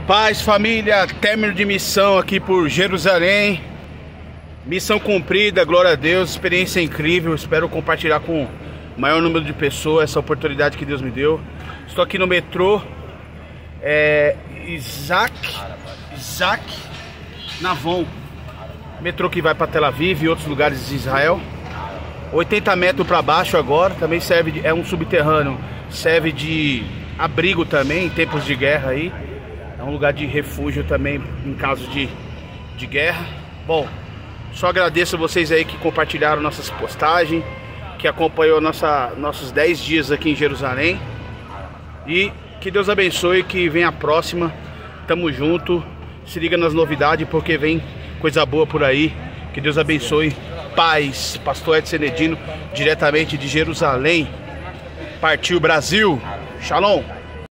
Paz, família, término de missão aqui por Jerusalém. Missão cumprida, glória a Deus, experiência incrível. Espero compartilhar com o maior número de pessoas essa oportunidade que Deus me deu. Estou aqui no metrô Isaac Navon, metrô que vai para Tel Aviv e outros lugares de Israel. 80 metros para baixo agora, também serve é um subterrâneo, serve de abrigo também em tempos de guerra aí. É um lugar de refúgio também em caso de guerra. Bom, só agradeço a vocês aí que compartilharam nossas postagens, que acompanhou nossos 10 dias aqui em Jerusalém. E que Deus abençoe, que venha a próxima. Tamo junto. Se liga nas novidades porque vem coisa boa por aí. Que Deus abençoe. Paz. Pastor Edson Enedino, diretamente de Jerusalém. Partiu Brasil. Shalom.